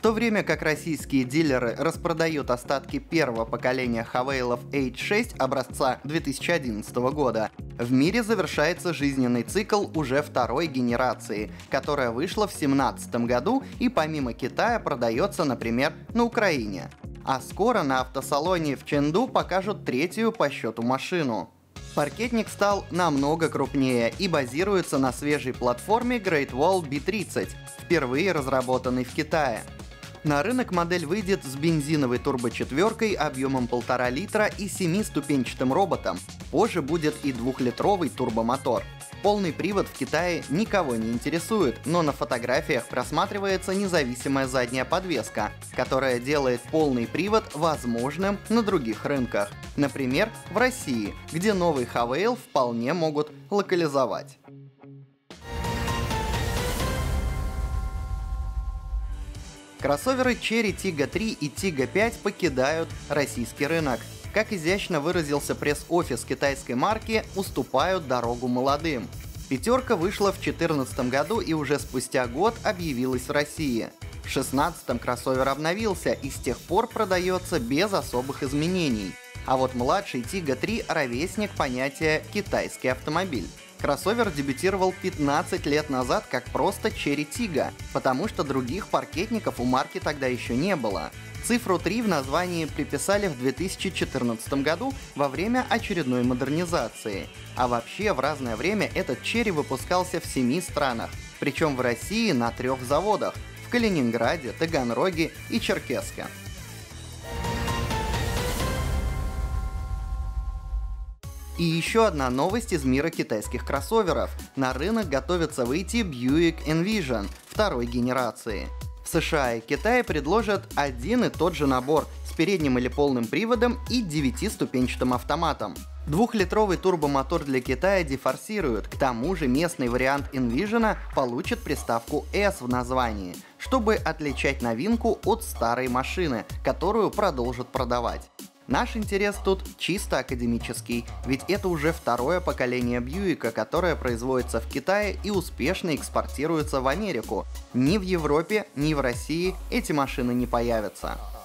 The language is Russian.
В то время как российские дилеры распродают остатки первого поколения Havail'ов H6 образца 2011 года, в мире завершается жизненный цикл уже второй генерации, которая вышла в 2017 году и помимо Китая продается, например, на Украине. А скоро на автосалоне в Чэнду покажут третью по счету машину. Паркетник стал намного крупнее и базируется на свежей платформе Great Wall B30, впервые разработанной в Китае. На рынок модель выйдет с бензиновой турбочетверкой объемом 1,5 литра и 7-ступенчатым роботом. Позже будет и 2-литровый турбомотор. Полный привод в Китае никого не интересует, но на фотографиях просматривается независимая задняя подвеска, которая делает полный привод возможным на других рынках. Например, в России, где новый Havail вполне могут локализовать. Кроссоверы Chery Tiggo 3 и Tiggo 5 покидают российский рынок. Как изящно выразился пресс-офис китайской марки, уступают дорогу молодым. Пятерка вышла в 2014 году и уже спустя год объявилась в России. В 2016-м кроссовер обновился и с тех пор продается без особых изменений. А вот младший Tiggo 3 – ровесник понятия «китайский автомобиль». Кроссовер дебютировал 15 лет назад как просто Chery Tiggo, потому что других паркетников у марки тогда еще не было. Цифру 3 в названии приписали в 2014 году во время очередной модернизации. А вообще в разное время этот Chery выпускался в 7 странах, причем в России на 3 заводах – в Калининграде, Таганроге и Черкесске. И еще одна новость из мира китайских кроссоверов. На рынок готовится выйти Buick Envision второй генерации. В США и Китае предложат один и тот же набор с передним или полным приводом и 9-ступенчатым автоматом. 2-литровый турбомотор для Китая дефорсируют, к тому же местный вариант Envision получит приставку S в названии, чтобы отличать новинку от старой машины, которую продолжат продавать. Наш интерес тут чисто академический, ведь это уже второе поколение Бьюика, которое производится в Китае и успешно экспортируется в Америку. Ни в Европе, ни в России эти машины не появятся.